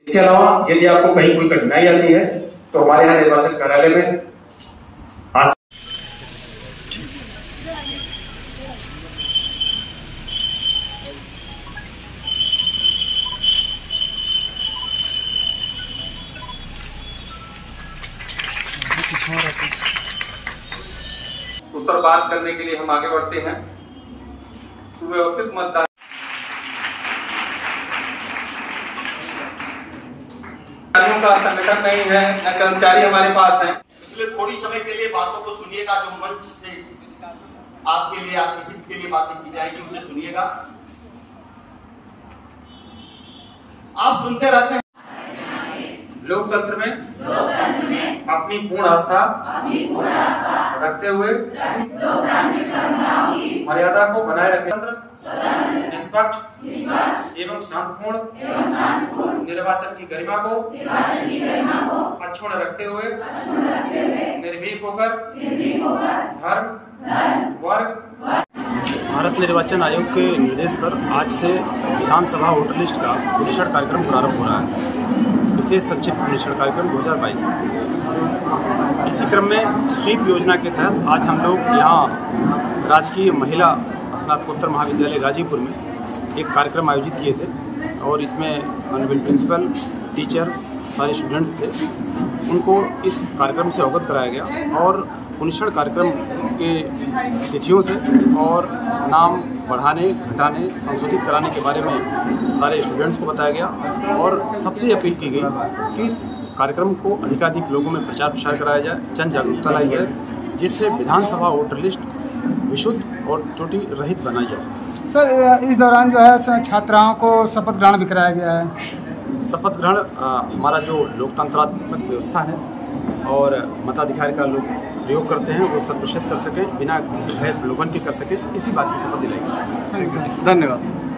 इसके अलावा यदि आपको कहीं कोई कठिनाई आती है तो हमारे यहाँ निर्वाचन कार्यालय में उस पर बात करने के लिए हम आगे बढ़ते हैं। सुव्यवस्थित मतदान का संगठन नहीं है, न कर्मचारी हमारे पास हैं, इसलिए थोड़ी समय के लिए बातों को सुनिएगा। जो मंच से आपके लिए, आपके हित के लिए बातें की जाएगी उसे सुनिएगा। आप सुनते रहते हैं। लोकतंत्र में अपनी पूर्ण आस्था रखते हुए मर्यादा को बनाए रखें, निष्पक्ष एवं शांतिपूर्ण निर्वाचन की गरिमा को अक्षुण्ण रखते हुए निर्भीक होकर धर्म वर्ग। भारत निर्वाचन आयोग के निर्देश पर आज से विधानसभा वोटर लिस्ट का पुनरीक्षण कार्यक्रम प्रारंभ हो रहा है। विशेष संक्षिप्त पुनरीक्षण कार्यक्रम 2022। इसी क्रम में स्वीप योजना के तहत आज हम लोग यहाँ राजकीय महिला स्नातकोत्तर महाविद्यालय गाजीपुर में एक कार्यक्रम आयोजित किए थे और इसमें ऑनरेबल प्रिंसिपल, टीचर्स, सारे स्टूडेंट्स थे। उनको इस कार्यक्रम से अवगत कराया गया और पुनरीक्षण कार्यक्रम के तिथियों से और नाम बढ़ाने, घटाने, संशोधित कराने के बारे में सारे स्टूडेंट्स को बताया गया और सबसे अपील की गई कि इस कार्यक्रम को अधिकाधिक लोगों में प्रचार प्रसार कराया जाए, जन जागरूकता लाई जाए, जिससे विधानसभा वोटर लिस्ट विशुद्ध और त्रुटि रहित बनाई जा सके। सर, इस दौरान जो है छात्राओं को शपथ ग्रहण भी कराया गया है। शपथ ग्रहण हमारा जो लोकतंत्रात्मक व्यवस्था है और मताधिकार का लोग प्रयोग करते हैं वो शत प्रतिशत कर सकें, बिना किसी भय प्रलोभन के कर सकें, इसी बात की शपथ दिलाई। धन्यवाद।